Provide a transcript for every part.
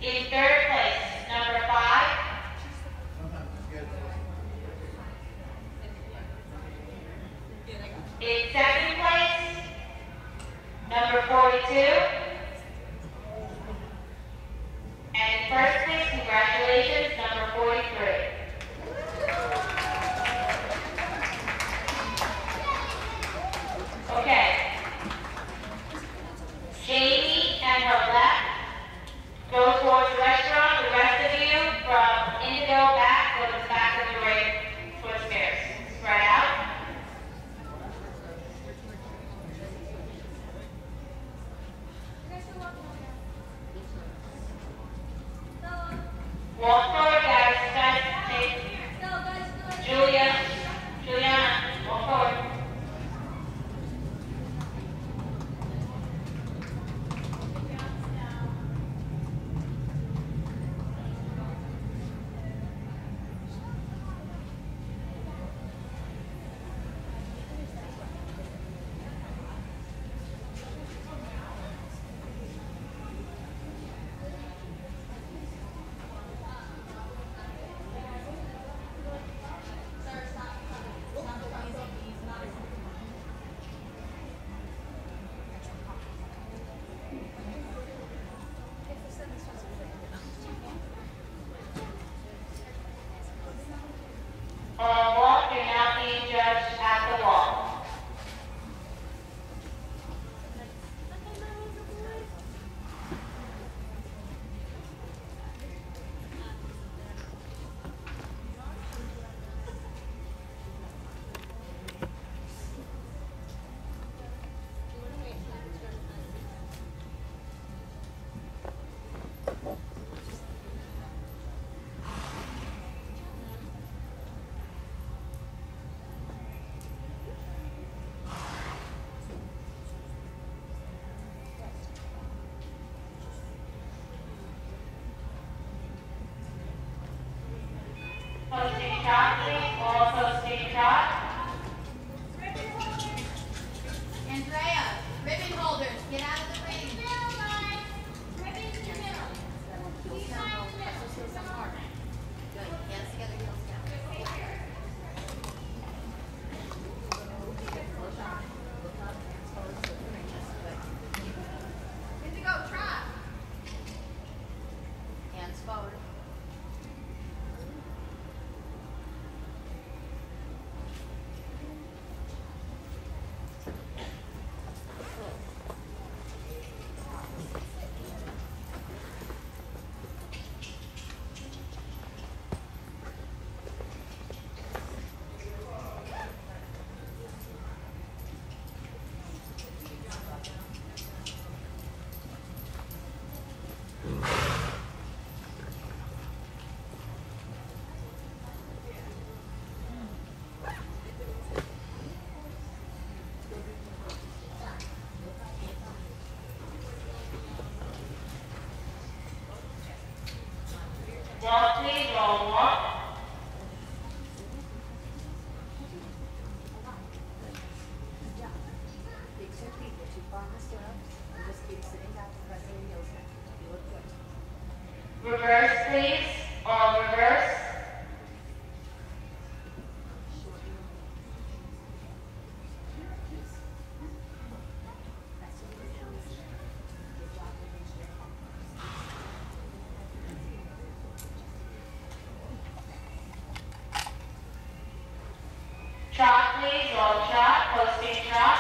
In third place, number 5. In second place, number 42. And in first place, congratulations, number 43. Okay. Jamie and her left go towards the restaurant. The rest of you from Indigo back, go to the back of the ring towards stairs. Spread out. Walk forward, guys. Juliana, walk forward. On walk, you're now being judged at the wall. Posting shot, please. All posting shot. Andrea, ribbon holders, get out of the ring. Ribbon in the middle. Heels down, heels down hard. Good. Hands together, heels down. Indigo, trot. Hands forward. Walk, please. Roll, walk. Reverse, please. All reverse. Trot, please. All trot. Posting trot.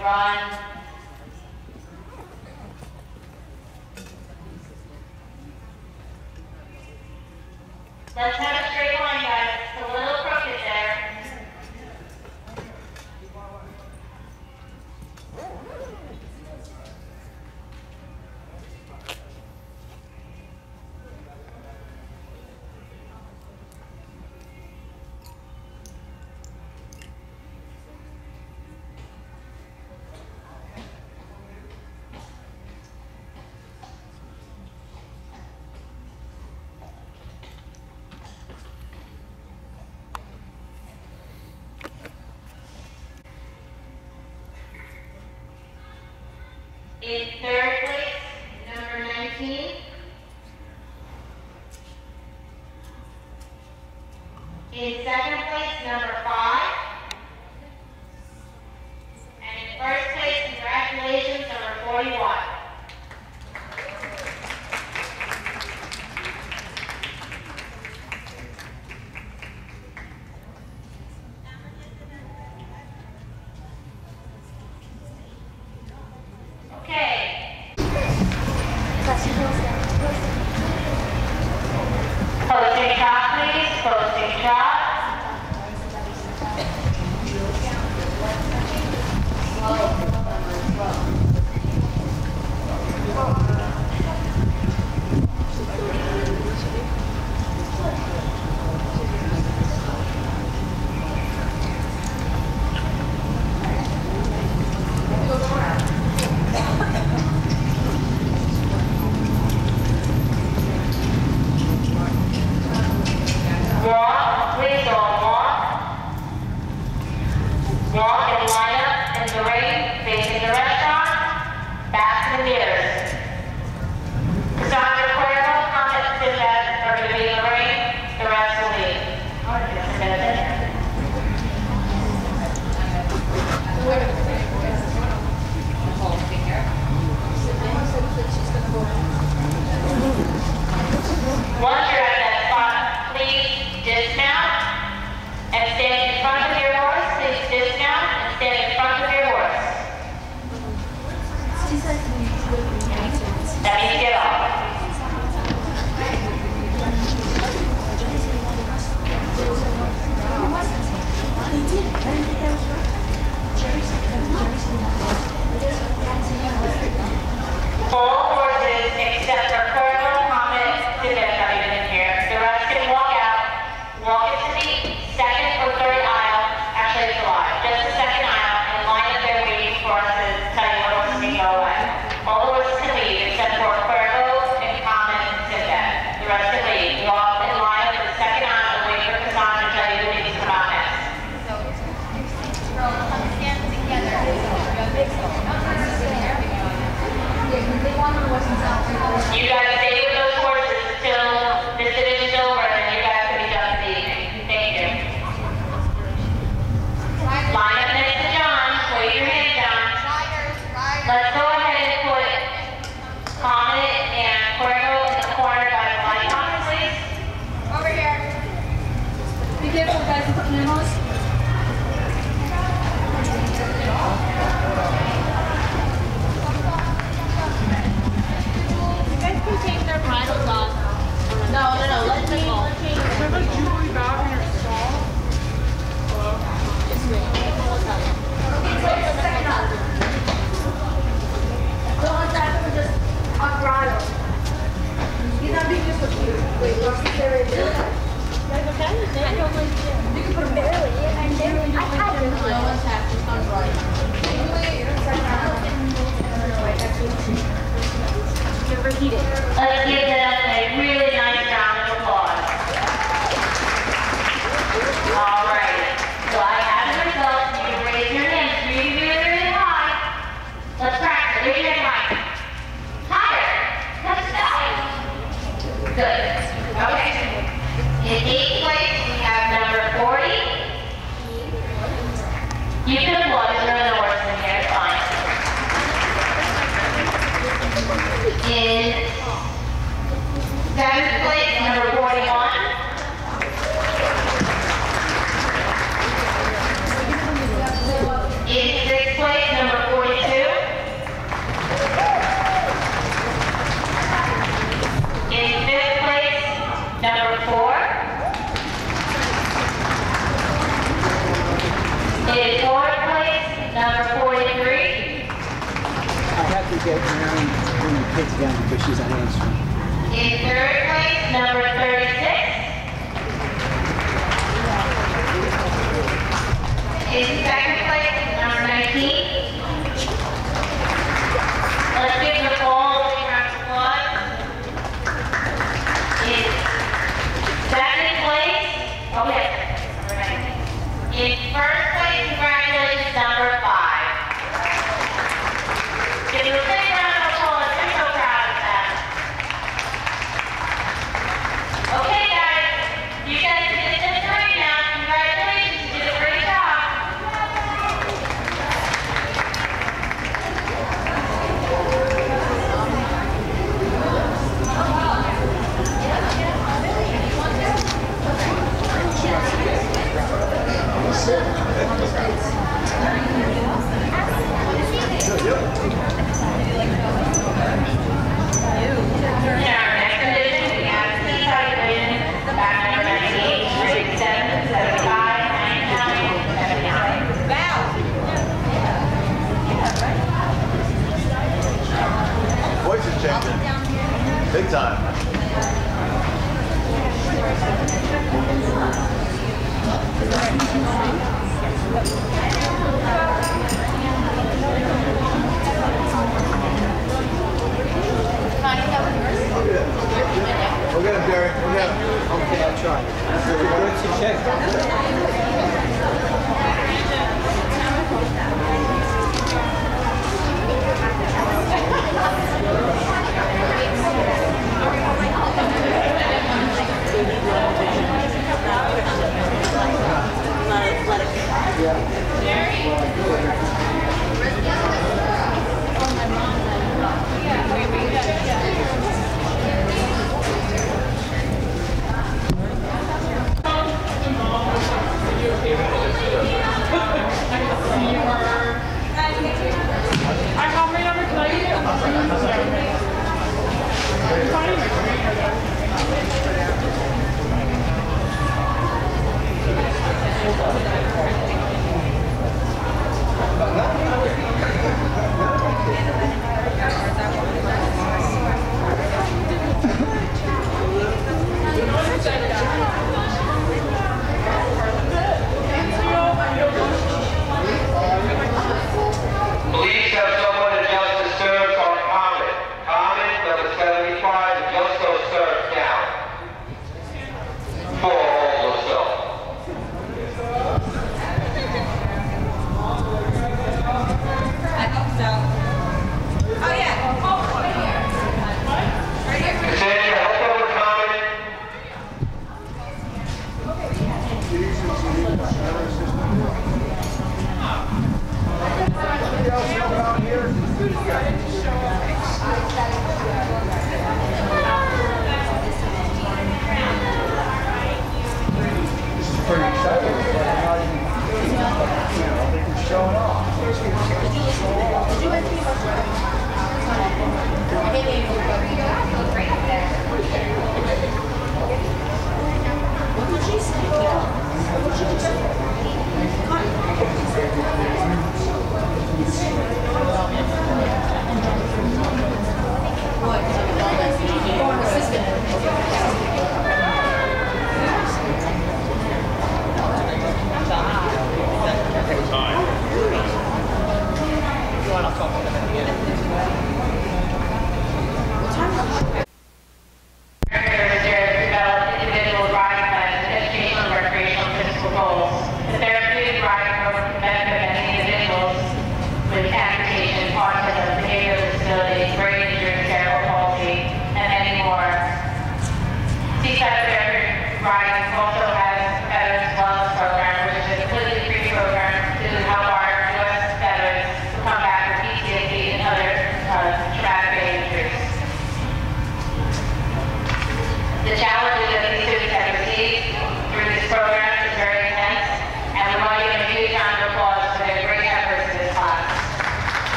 Run. Let's have a straight line, guys. It's a little crooked there. In third place, number 19. In second place, number 5. And in first place, congratulations, number 41. Posting shot, please. Posting shot. Walk, please all walk. Walk and line up in the ring, facing the restaurant, back to the mirrors. Cassandra Cuervo, comments that are going to be in the ring, the rest will leave. Once you're at that spot, please dismount and stand in front of your horse. Please dismount and stand in front of your horse. That means get off. All horses except for Cuervo, Comet, Civic are even in here. The rest can walk out. Walk into the second or third aisle. Actually, it's a lie. Just the second aisle and line up there waiting for us to tell you what horses can go away. All the horses can leave except for Cuervo and Comet and Civic. The rest can leave. Walk and line up in the second aisle and wait for Cassandra to tell you who needs to come out next. You guys stay with those horses until this division's over, and then you guys can be done for the evening. Thank you. Line up next to John. Wave your hand, John. Let's go ahead and put Comet and Cuervo in the corner by the light box, please. Over here. Be careful, guys. Put animals. Take their bridles off. No. Let me. Remember jewelry back in your stall? This way. Okay, so second up. Don't let that just unbridled. He's not being disrespectful. Wait, what's the area there? You can put them there. And then I had them. No one's half just unbridled. Overheated. Let's give them a really nice round of applause. All right. So I have the results. You can raise your hands really, really, really high. Let's practice. Raise your hand high. Higher. Let's go. Good. Okay. In 8th place, we have number 40. You can applaud. There's no horse in here. It's fine. In get Mary bring the kids down because she's a hamstring. In third place, number 36. In second place, number 19. Let's give the ball a big round of applause. In second place, okay, number 19. In first place, congratulations, number 5. Give you a big round of applause. We're so proud of them. Okay, guys, you guys did this great now. Congratulations, you did a great job. In our next division, we have Seaside Division, back number 98, 67, 75, 99, 79. Voice is changing. Big time.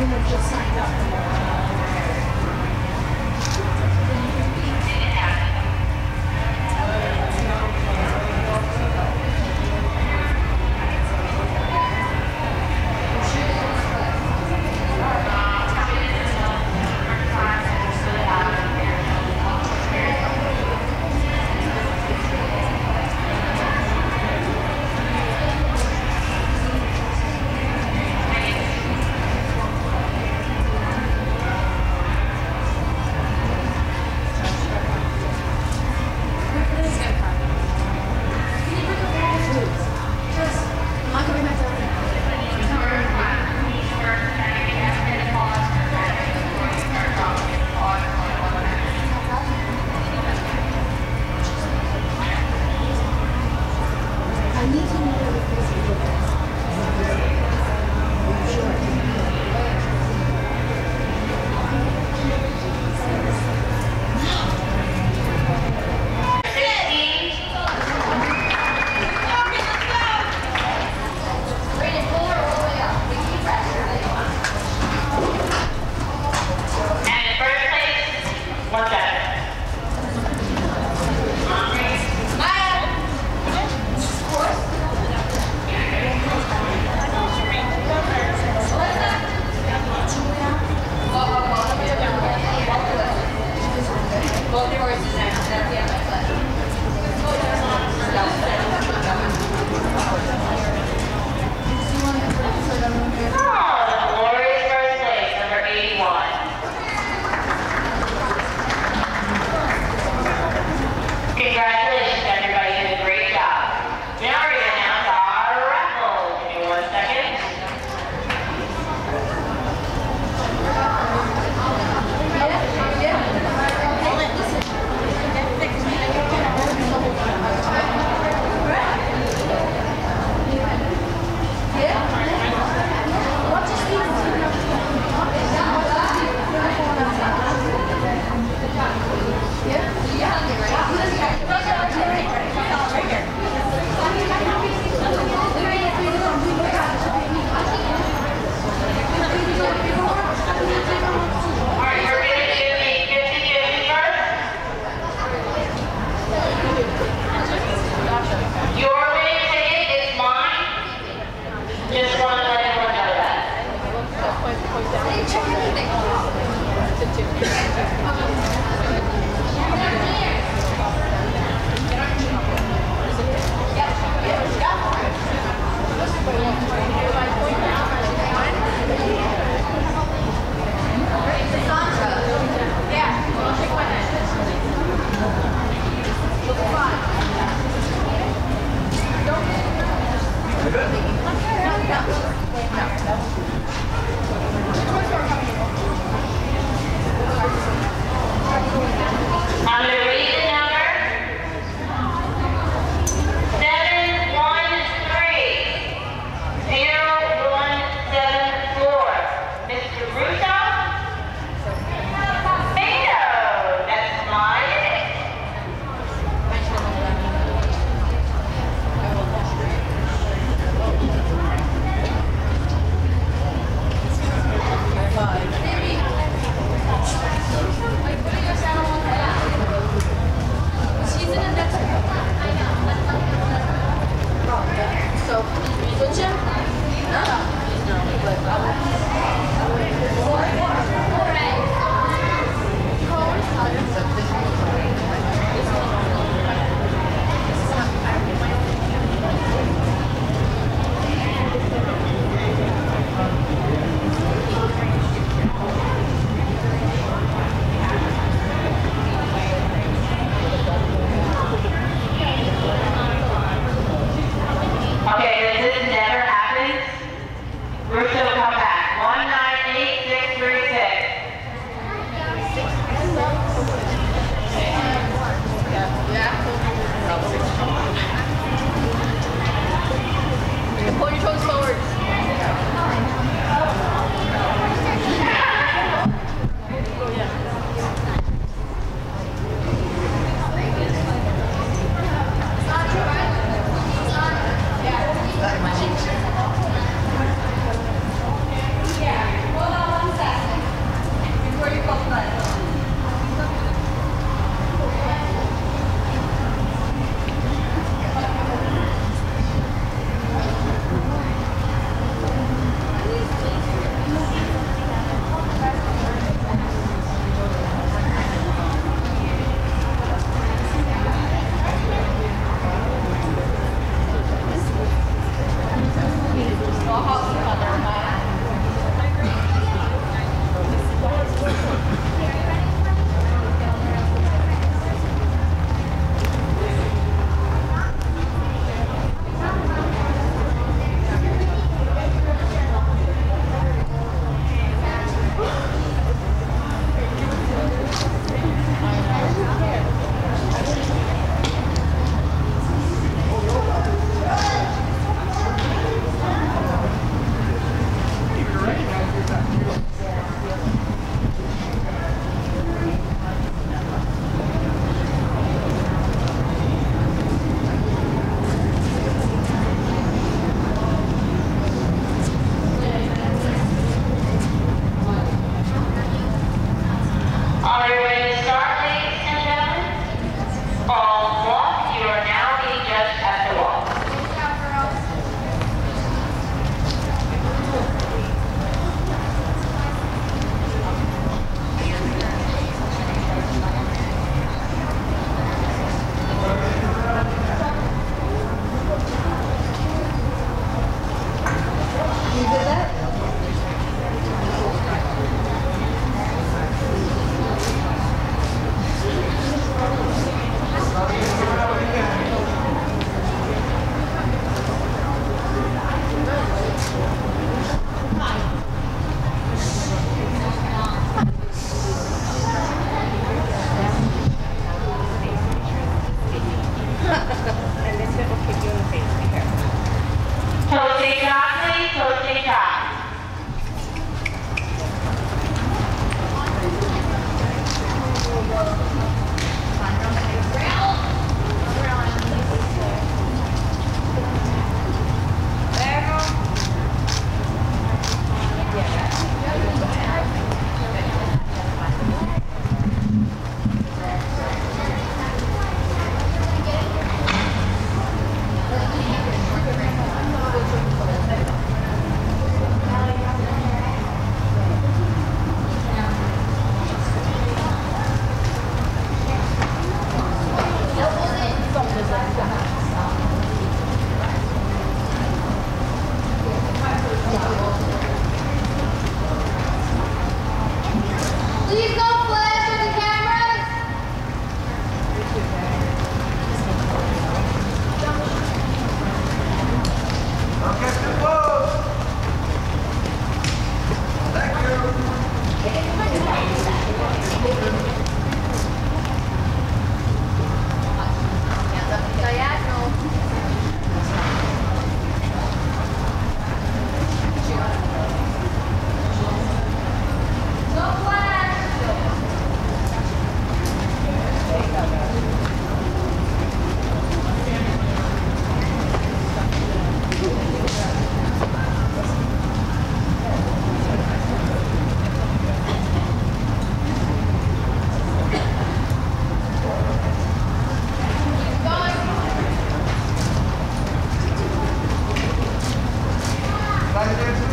Gurman just signed up.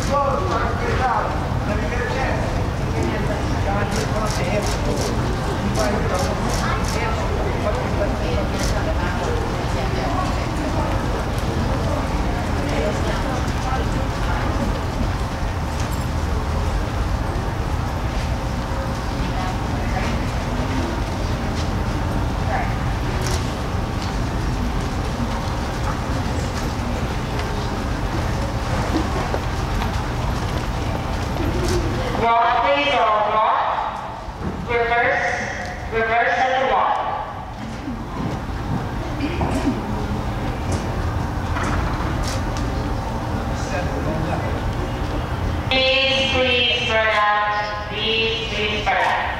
Walk, please, all walk. Reverse, reverse at the walk. Please spread out. Please spread out.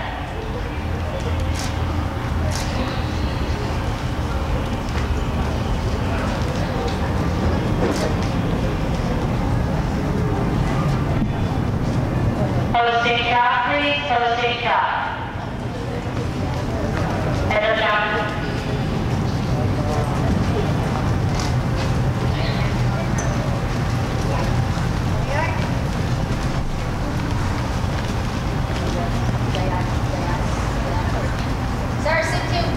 Posting top, please. Posting top. Head down. Sarah, sit too.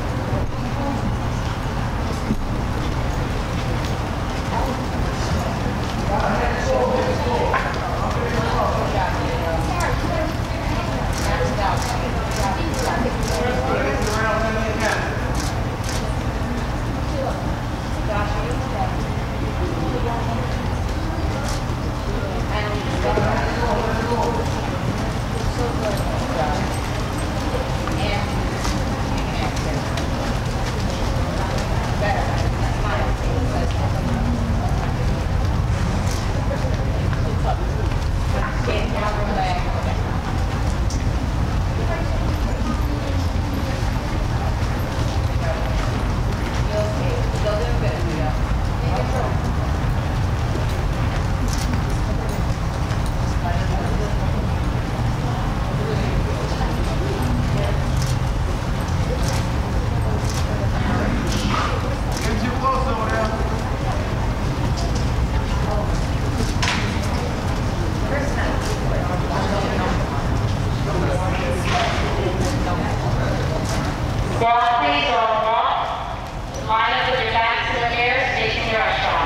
Walk, please, all walk. Line up with your backs to the mirror, facing the restaurant.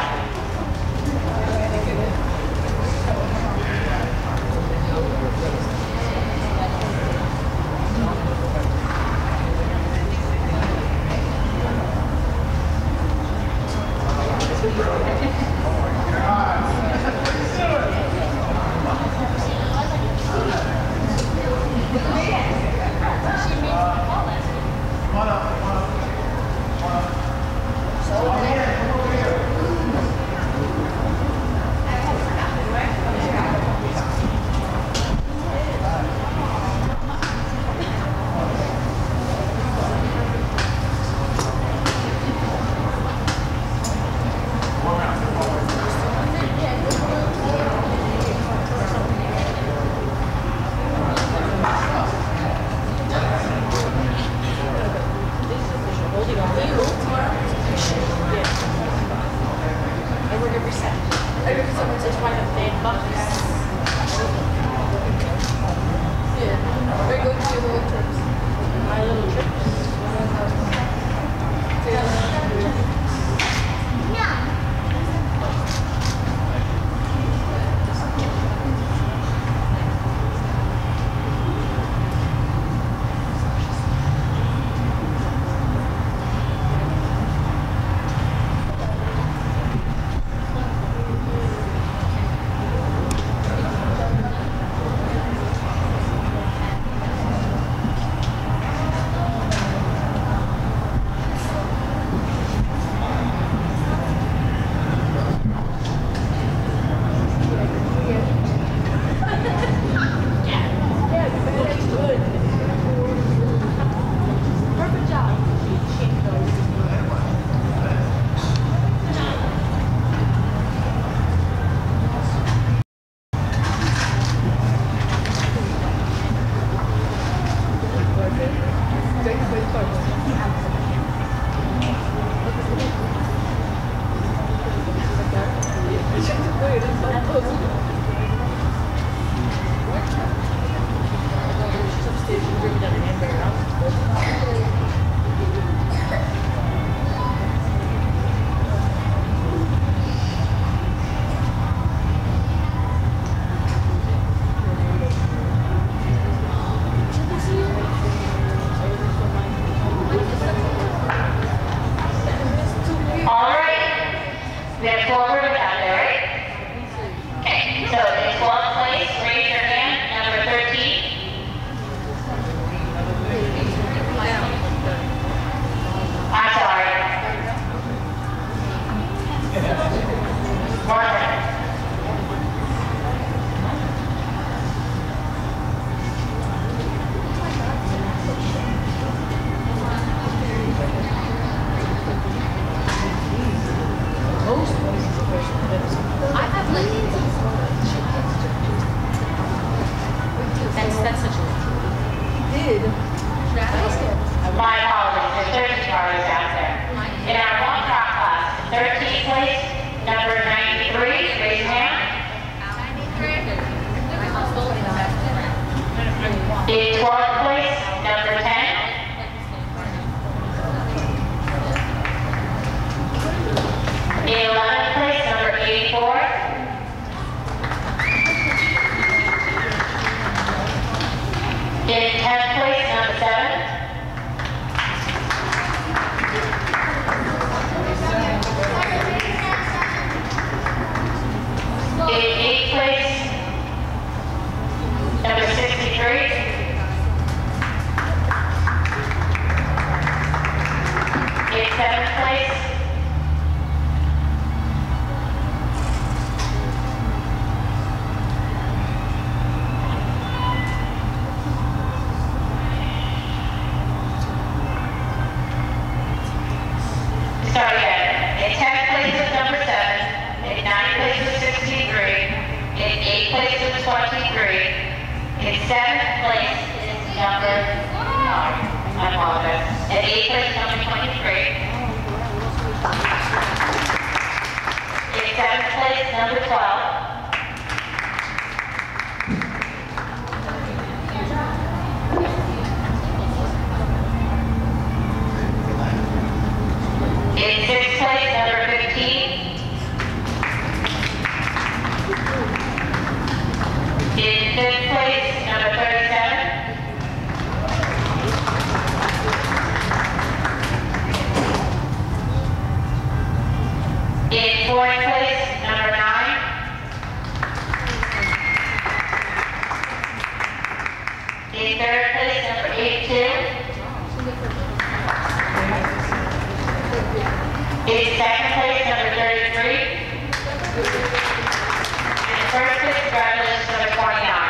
In 12th place, number 10. In 11th place, number 84. In 10th place, number 7. In 8th place, number 63. In 7th place, start again. In 10th place is number 7. In 9th place is 63. In 8th place is 23. In 7th place is number, I apologize. In 8th place is number 23. In 7th place, number 12. In 6th place, number 15. In 5th place, number 37. In 4th place, number 9. In 3rd place, number 82. In 2nd place, number 33. In 1st place, congratulations, number 29.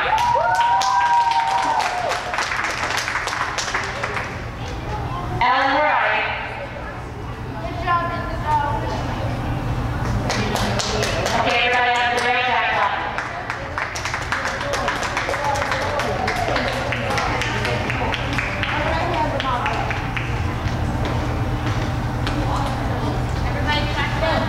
Ellen, where are you? Okay, everybody on the right side clock. Everybody back up.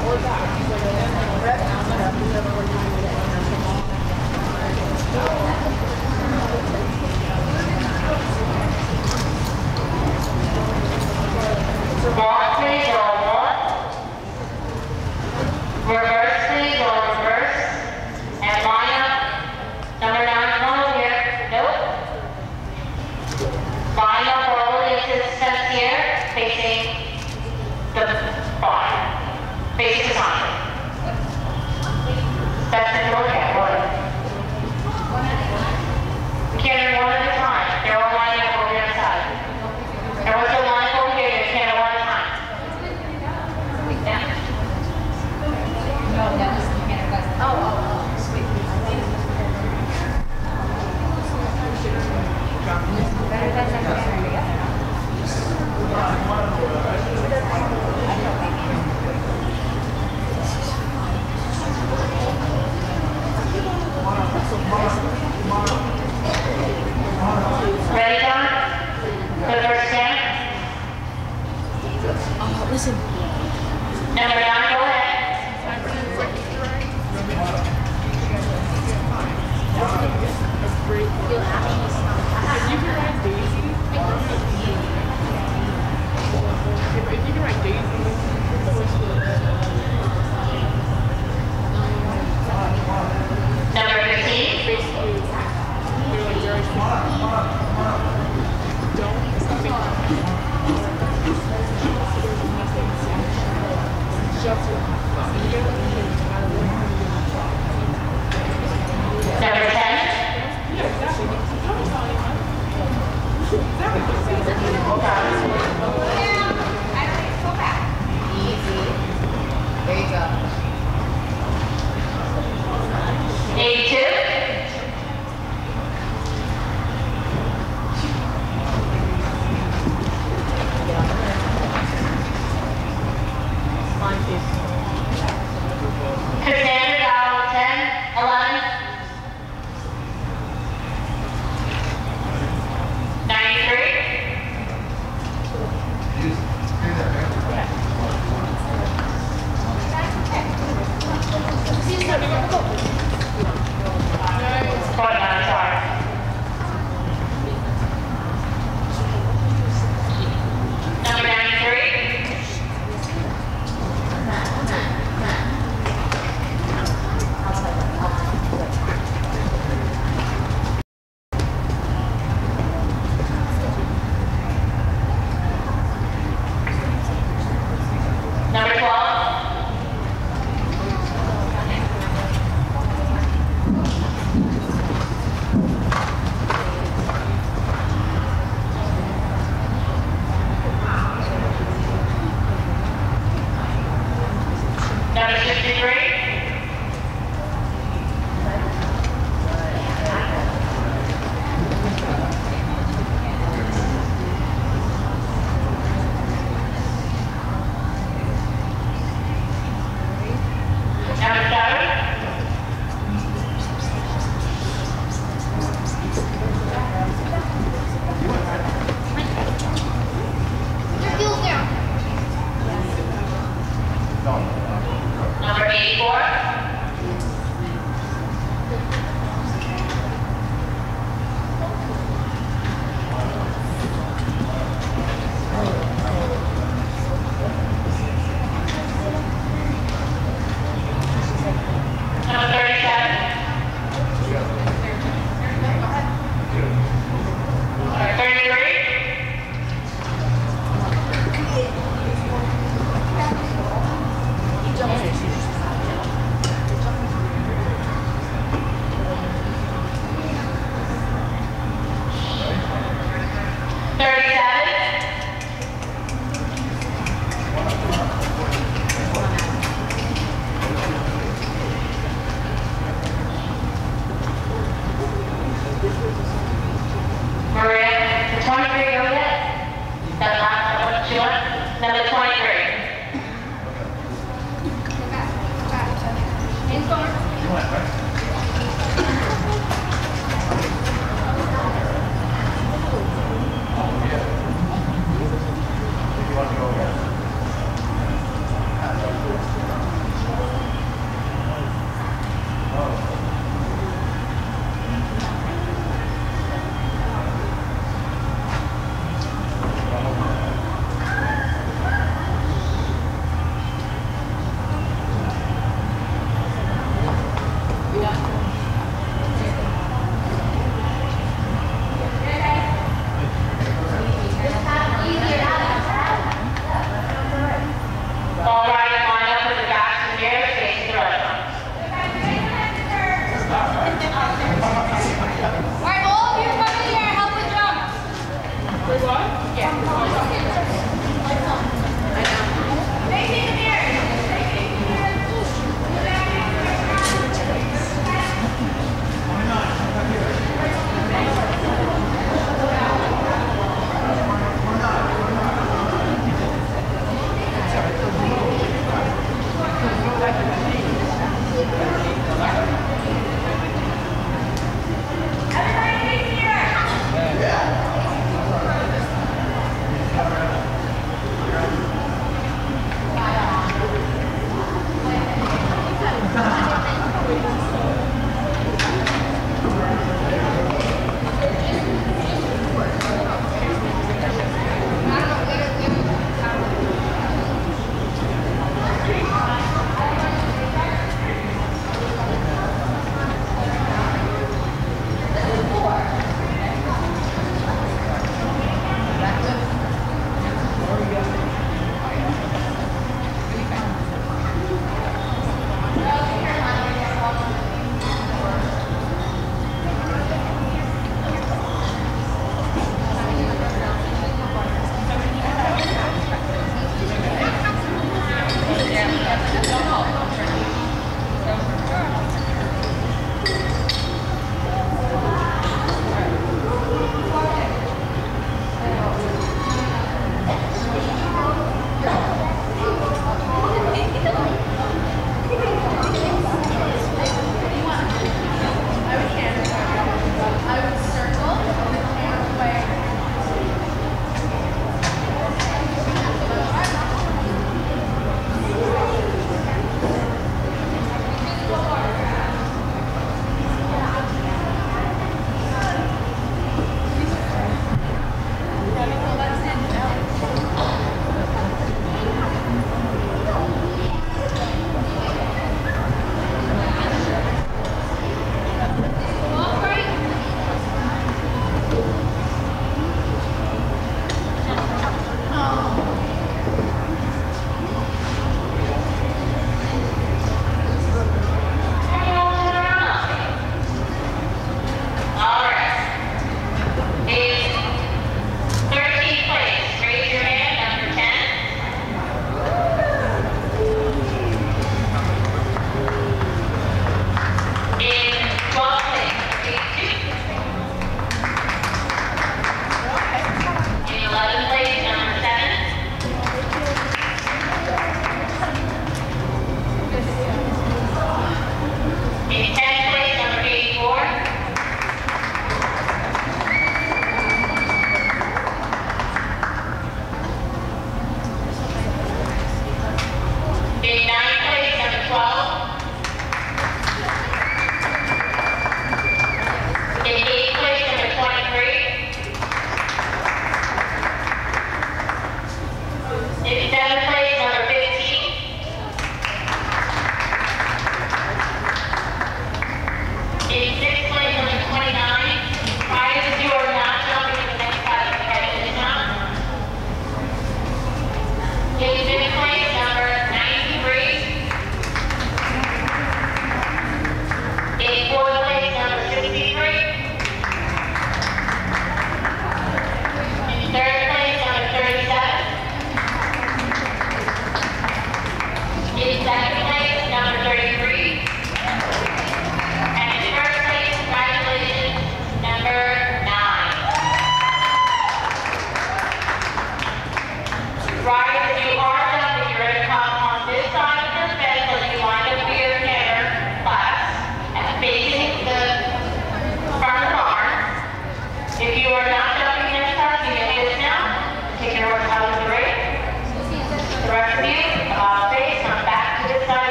Walk, please, or walk. Reverse, please, or reverse. And line up. Number 9, come over here. Nope. Line up all the way to the fence here, facing the bar. Facing the sign. That's the door here. We can't do one at a time. They're all lining up over the other side. Everyone's still lining up over here. You can't do one at a time. No, that was the mechanic bus. Oh, sweet. Ready, John? For the first scan? Listen. Number 9, go ahead. If you can write Daisy, Number 15. basically, they're like very don't something just Number 10. yeah, exactly. Go back. Easy. There you go. 82. Cassandra, dial 10, 11. 93. Number 93. Number 12. Number 63. Number 7. Number 84. Number 37. Number 33. Maria, the 23 go yet? That last one, she went? Number 23.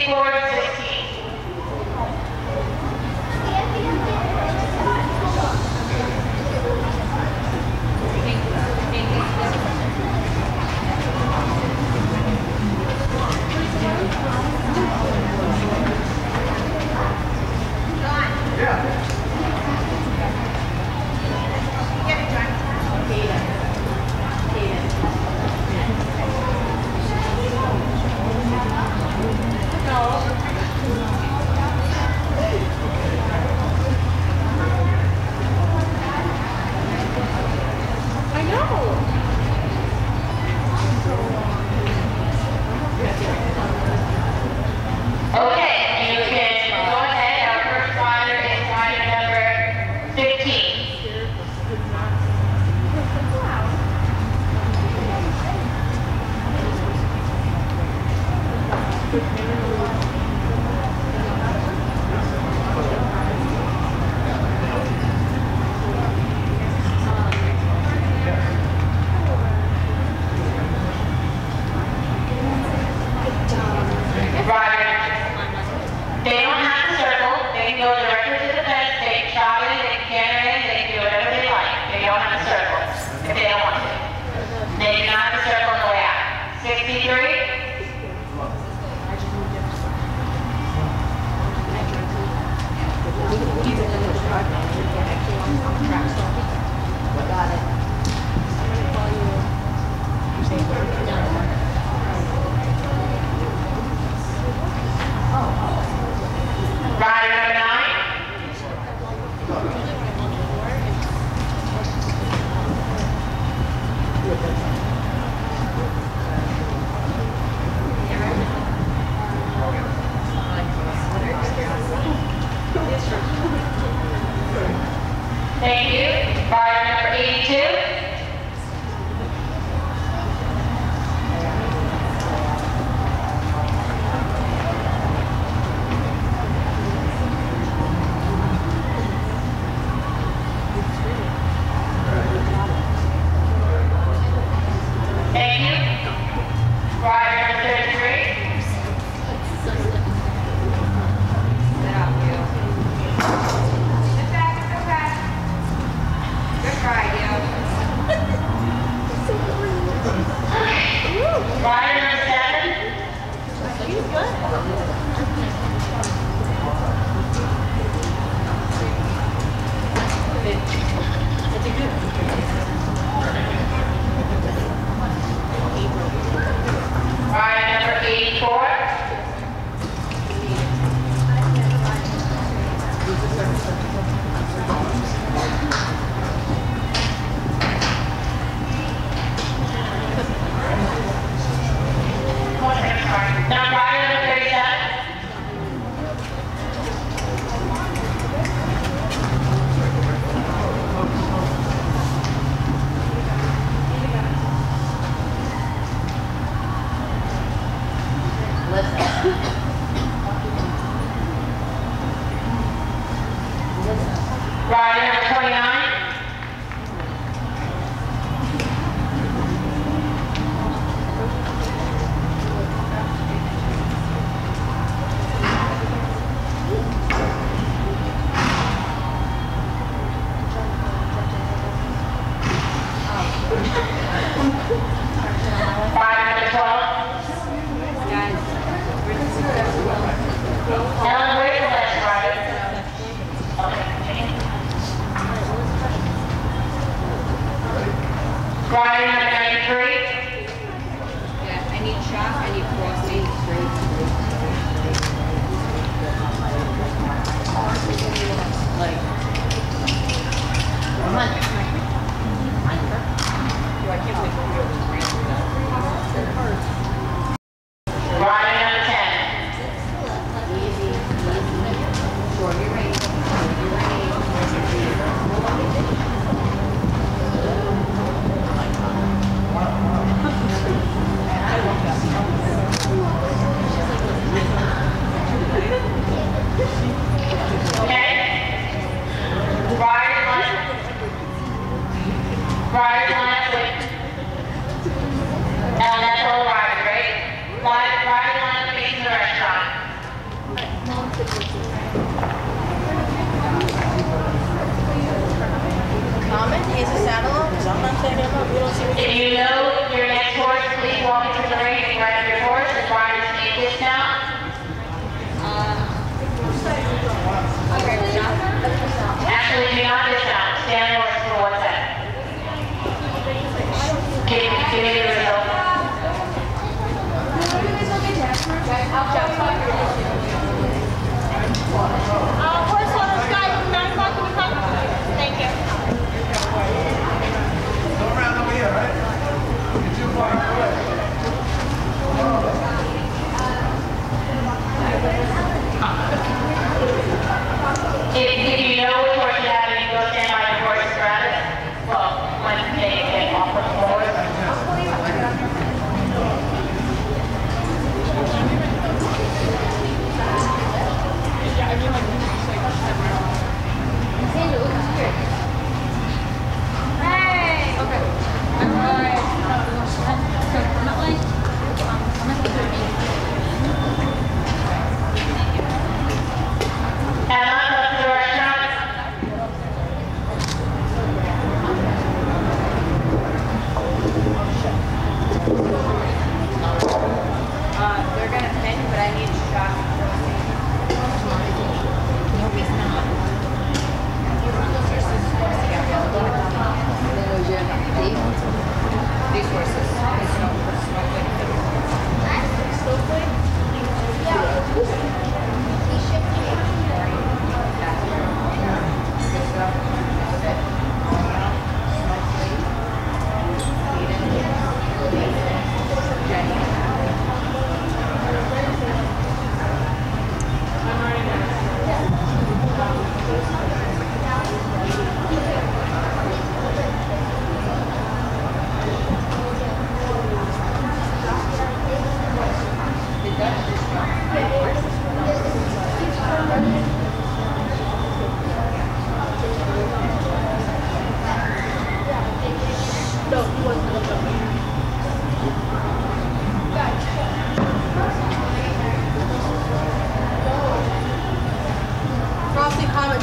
64-16. I know. Okay, you can go ahead. Our first rider is rider number 15. They don't have to circle. They can go directly to the fence. They can shop in, they can canter in, they can do whatever they like. They don't have to circle if they don't want to. They do not have to circle on the way out. 63. Rider number 9. Thank you. Rider number 82. Thank you. Rider number 33. Sit back, sit back.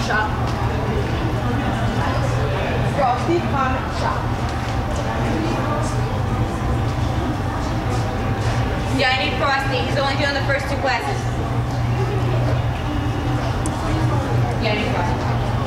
shop. Frosty comment shop. Yeah, I need Frosty. He's only doing the first 2 classes. Yeah, I need Frosty.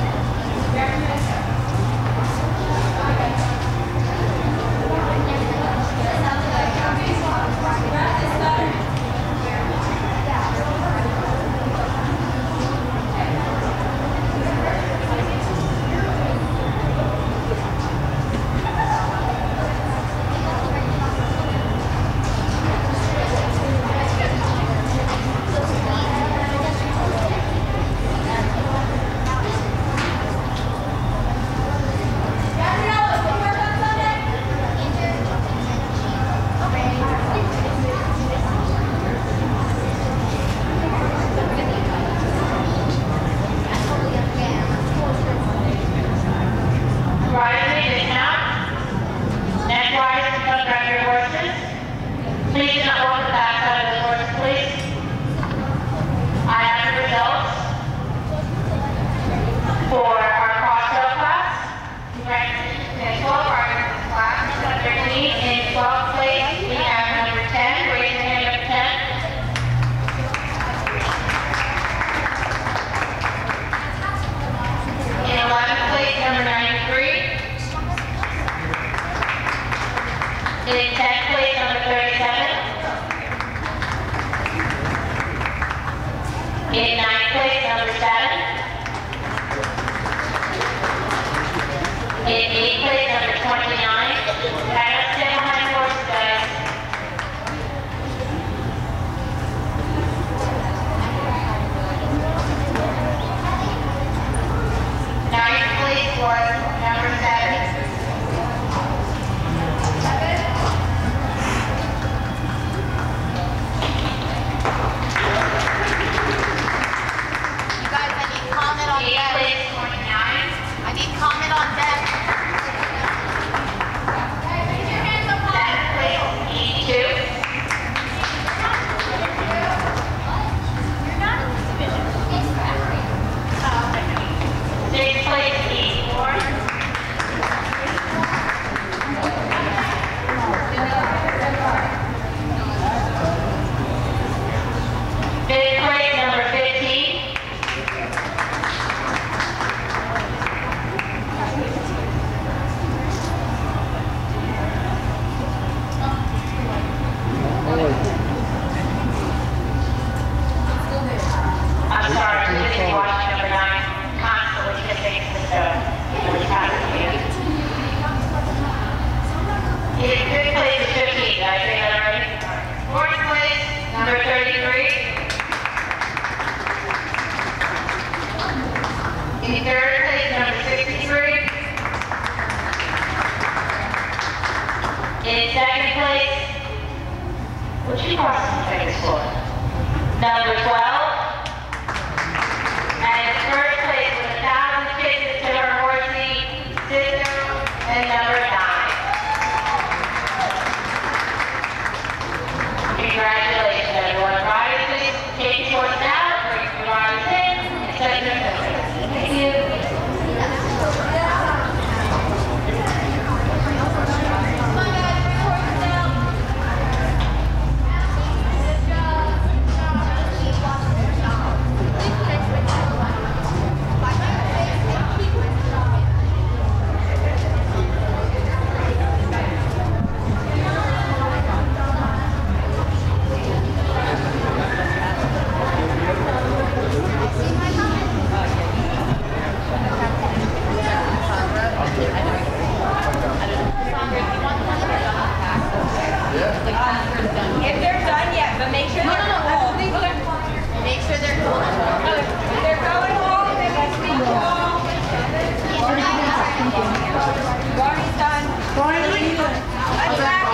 In 10th place, number 37. In 9th place, number 7. In 8th place, number 29. I don't stay behind the horses, guys. 9th place was number 7. Comment on that. That place, E2. You're not in this division. Sixth place, E4. Fifth place, number 15. I'm sorry, I'm sitting watching number 9 constantly kissing the really passionate. Fifth place is 15, did I say that already? Fourth place, number 33. In third place, number 63. In second place, what's your Boston second score? Number 12. And in first place with 1,000 kisses to her horsey, sister, and number 9. Congratulations, everyone. Riders, please take your horses out, bring your riders in, and set your horses. Thank you. If they're done yet, but make sure they're cold. Make sure they're cold. They're going home. They must be cold. Barney's done. Barney, I'm back.